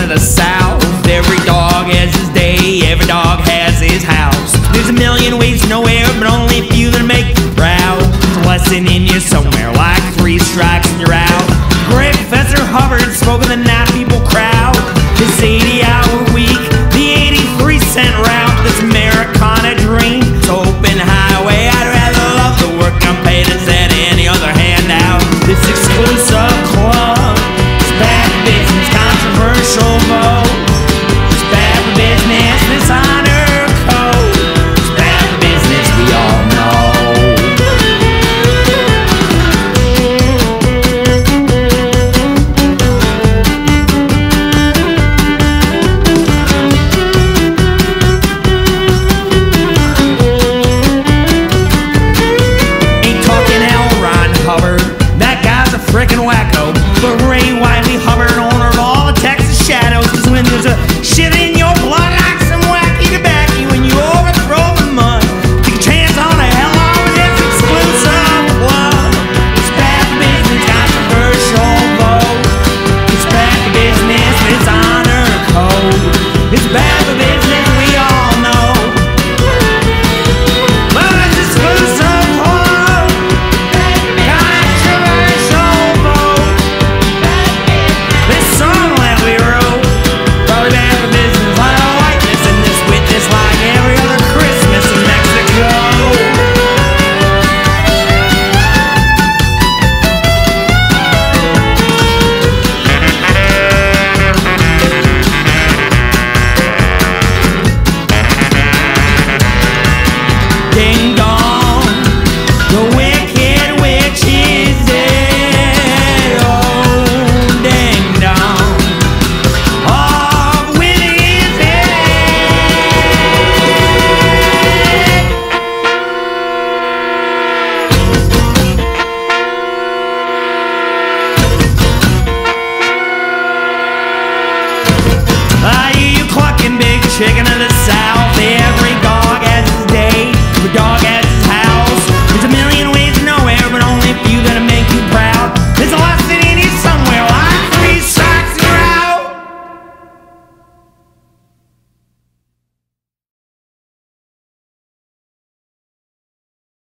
of the South. Every dog has his day, every dog has his house. There's a million ways to nowhere, but only a few that'll make you proud. There's a lesson in you somewhere, like 3 strikes and you're out. Great Professor Hubbard spoke of the night people crowd. This 80-hour week, the 83-cent route, this Americana dream, it's open highway. I'd rather love the work I'm paid instead of any other handout. This exclusive club, it's bad for business, controversial vote. It's bad for business, this honor code. It's bad for business, we all know. Frickin' wacko, but Ray Wiley Hubbard, owner of all the Texas Shadows. Cause when there's a shit in your blood like some wacky tobacco, when you overthrow the mud, take a chance on a hell of this exclusive club. It's bad for business, controversial vote. It's bad for business, it's honor code. It's bad for business, we all know. But it's exclusive club. Controversial. This song that we wrote, probably bad for business, a lot of whiteness in this witness, like every other Christmas in Mexico. Ding dong, the wicked witch is dead. Oh, ding dong, off with his head. I hear you clucking, big chicken of the South. Every dog has his day, every dog has his house. There's a million ways to nowhere, but only a few that'll make